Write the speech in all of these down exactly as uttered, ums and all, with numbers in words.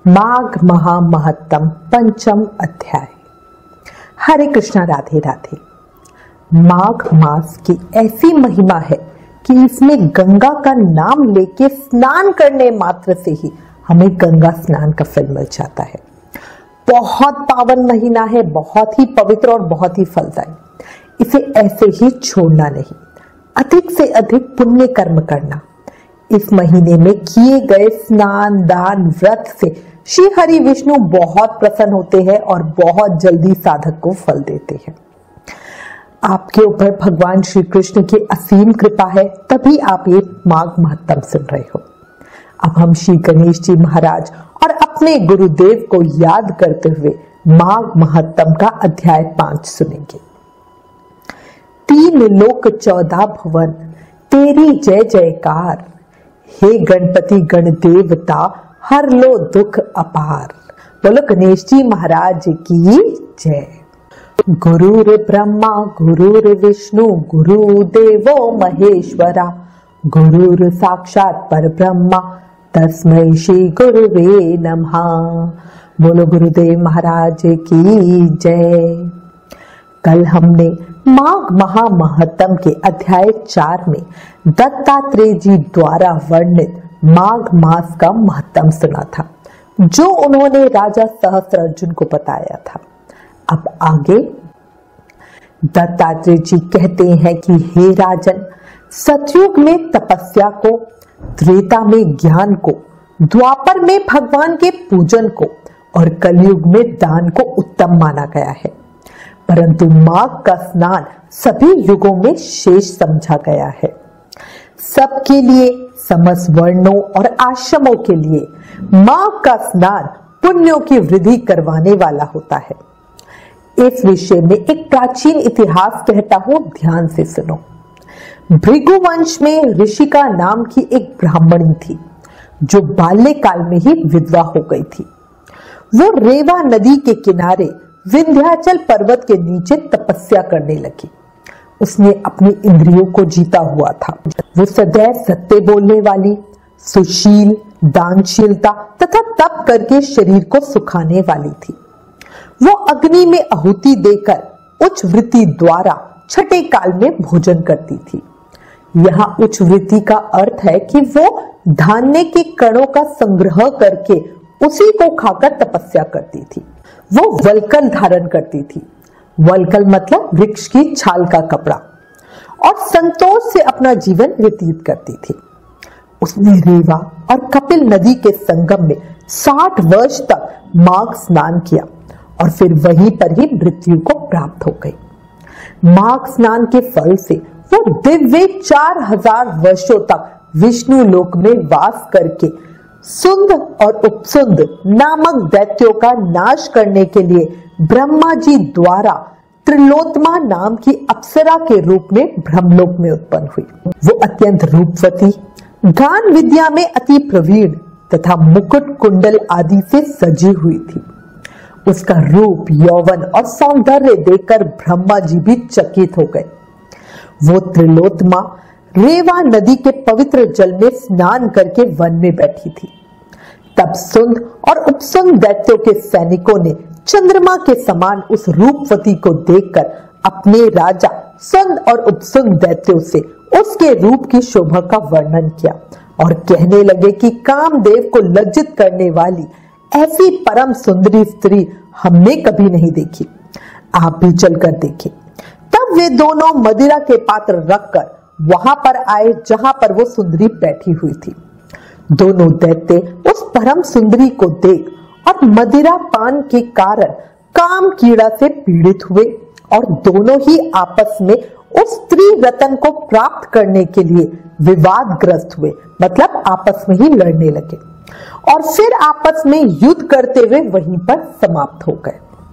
माघ महामहत्तम पंचम अध्याय। हरे कृष्णा, राधे राधे। माघ मास की ऐसी महिमा है कि इसमें गंगा का नाम लेके स्नान करने मात्र से ही हमें गंगा स्नान का फल मिल जाता है। बहुत पावन महीना है, बहुत ही पवित्र और बहुत ही फलदायी। इसे ऐसे ही छोड़ना नहीं, अधिक से अधिक पुण्य कर्म करना। इस महीने में किए गए स्नान, दान, व्रत से श्री हरि विष्णु बहुत प्रसन्न होते हैं और बहुत जल्दी साधक को फल देते हैं। आपके ऊपर भगवान श्री कृष्ण की असीम कृपा है, तभी आप ये माघ महत्तम सुन रहे हो। अब हम श्री गणेश जी महाराज और अपने गुरुदेव को याद करते हुए माघ महत्तम का अध्याय पांच सुनेंगे। तीन लोक चौदह भुवन तेरी जय जयकार, हे गणपति गण देवता हर लो दुख अपार। बोलो गणेश जी महाराज की जय। गुरुर ब्रह्मा गुरुर विष्णु गुरुदेवो महेश्वरा, गुरुर साक्षात परब्रह्मा तस्मै श्री गुरुवे नमः। बोलो गुरुदेव महाराज की जय। कल हमने माघ महामहत्तम के अध्याय चार में दत्तात्रेय जी द्वारा वर्णित माघ मास का महत्तम सुना था, जो उन्होंने राजा सहस्त्रार्जुन को बताया था। अब आगे दत्तात्रेय जी कहते हैं कि हे राजन, सतयुग में तपस्या को, त्रेता में ज्ञान को, द्वापर में भगवान के पूजन को और कलयुग में दान को उत्तम माना गया है, परंतु माघ का स्नान सभी युगों में शेष समझा गया है। सबके लिए, समस्त वर्णों और आश्रमों के लिए माघ का स्नान पुण्यों की वृद्धि करवाने वाला होता है। इस विषय में एक प्राचीन इतिहास कहता हूं, ध्यान से सुनो। भृगुवंश में ऋषिका नाम की एक ब्राह्मणी थी, जो बाल्यकाल में ही विधवा हो गई थी। वो रेवा नदी के किनारे विंध्याचल पर्वत के नीचे तपस्या करने लगी। उसने अपनी इंद्रियों को जीता हुआ था। वो सदैव सत्य बोलने वाली, सुशील, दानशीलता तथा तप करके शरीर को सुखाने वाली थी। वो अग्नि में आहुति देकर उच्च वृत्ति द्वारा छठे काल में भोजन करती थी। यहाँ उच्च वृत्ति का अर्थ है कि वो धान्य के कणों का संग्रह करके उसी को खाकर तपस्या करती थी। वो वल्कल धारण करती थी। वल्कल मतलब वृक्ष की छाल का कपड़ा, और संतोष से अपना जीवन व्यतीत करती थी। उसने रेवा और कपिल नदी के संगम में साठ वर्ष तक माघ स्नान किया और फिर वहीं पर ही मृत्यु को प्राप्त हो गई। माघ स्नान के फल से वो दिव्य चार हजार वर्षों तक विष्णु लोक में वास करके सुंद और उपसुंद नामक दैत्यों का नाश करने के लिए ब्रह्मा जी द्वारा त्रिलोत्मा नाम की अप्सरा के रूप में ब्रह्मलोक में उत्पन्न हुई। वो अत्यंत रूपवती, गान विद्या में अति प्रवीण तथा मुकुट कुंडल आदि से सजी हुई थी। उसका रूप, यौवन और सौंदर्य देखकर ब्रह्मा जी भी चकित हो गए। वो त्रिलोत्मा रेवा नदी के पवित्र जल में स्नान करके वन में बैठी थी। तब सुंद और उपसुंद दैत्यों के सैनिकों ने चंद्रमा के समान उस रूपवती को देखकर अपने राजा सुंद और उपसुंद दैत्यों से उसके रूप की शोभा का वर्णन किया और कहने लगे कि कामदेव को लज्जित करने वाली ऐसी परम सुंदरी स्त्री हमने कभी नहीं देखी, आप भी चलकर देखें। तब वे दोनों मदिरा के पात्र रखकर वहां पर आए जहां पर वो सुंदरी बैठी हुई थी। दोनों दैत्य उस परम सुंदरी को देख और मदिरा पान के कारण काम कीड़ा से पीड़ित हुए और दोनों ही आपस में उस स्त्री रतन को प्राप्त करने के लिए विवादग्रस्त हुए, मतलब आपस में ही लड़ने लगे और फिर आपस में युद्ध करते हुए वहीं पर समाप्त हो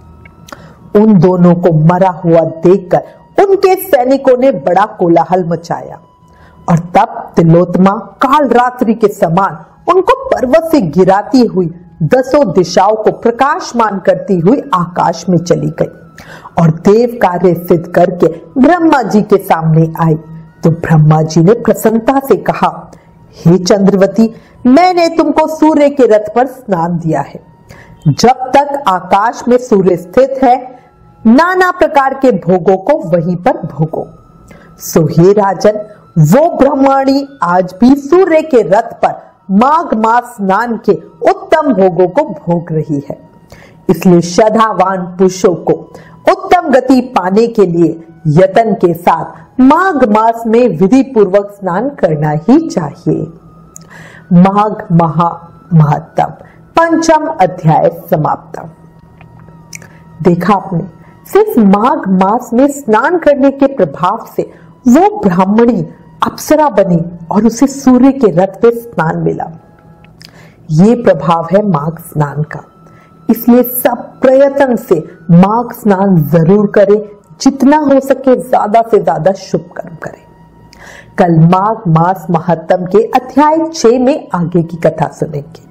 गए। उन दोनों को मरा हुआ देखकर उनके सैनिकों ने बड़ा कोलाहल मचाया और तब तिलोत्मा काल रात्रि के समान उनको पर्वत से गिराती हुई दसों दिशाओं को प्रकाशमान करती हुई आकाश में चली गई और देव कार्य सिद्ध करके ब्रह्मा जी के सामने आई। तो ब्रह्मा जी ने प्रसन्नता से कहा, हे चंद्रवती, मैंने तुमको सूर्य के रथ पर स्नान दिया है। जब तक आकाश में सूर्य स्थित है, नाना प्रकार के भोगों को वहीं पर भोगो। सो हे राजन, वो ब्रह्मणी आज भी सूर्य के रथ पर माघ मास स्नान के उत्तम भोगों को भोग रही है। इसलिए श्रद्धावान पुरुषों को उत्तम गति पाने के लिए यत्न के साथ माघ मास में विधि पूर्वक स्नान करना ही चाहिए। माघ महा महत्तम पंचम अध्याय समाप्त। देखा आपने, सिर्फ माघ मास में स्नान करने के प्रभाव से वो ब्राह्मणी अप्सरा बनी और उसे सूर्य के रथ पे स्नान मिला। ये प्रभाव है माघ स्नान का। इसलिए सब प्रयत्न से माघ स्नान जरूर करें, जितना हो सके ज्यादा से ज्यादा शुभ कर्म करें। कल माघ मास महत्तम के अध्याय छह में आगे की कथा सुनेंगे।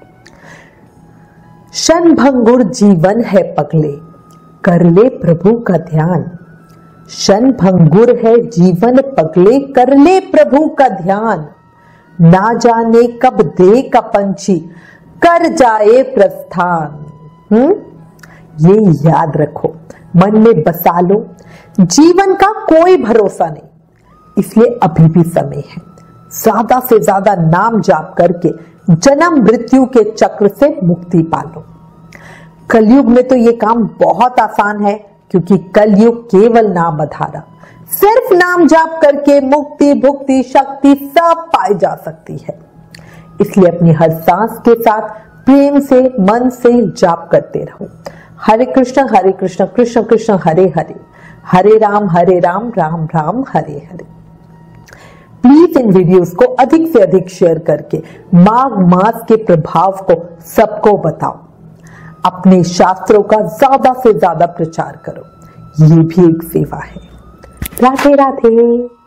क्षणभंगुर जीवन है पगले, कर ले प्रभु का ध्यान। क्षणभंगुर है जीवन पगले, कर ले प्रभु का ध्यान। ना जाने कब दे का पंछी, कर जाए प्रस्थान। हम्म ये याद रखो, मन में बसा लो। जीवन का कोई भरोसा नहीं, इसलिए अभी भी समय है। ज्यादा से ज्यादा नाम जाप करके जन्म मृत्यु के चक्र से मुक्ति पालो। कलयुग में तो ये काम बहुत आसान है, क्योंकि कलयुग केवल नाम आधारा। सिर्फ नाम जाप करके मुक्ति भुक्ति शक्ति सब पाई जा सकती है। इसलिए अपनी हर सांस के साथ प्रेम से मन से जाप करते रहो। हरे कृष्ण हरे कृष्ण कृष्ण कृष्ण हरे हरे, हरे राम हरे राम राम राम हरे हरे। प्लीज इन वीडियोस को अधिक से अधिक शेयर करके माघ मास के प्रभाव को सबको बताओ। अपने शास्त्रों का ज्यादा से ज्यादा प्रचार करो, ये भी एक सेवा है। राधे राधे।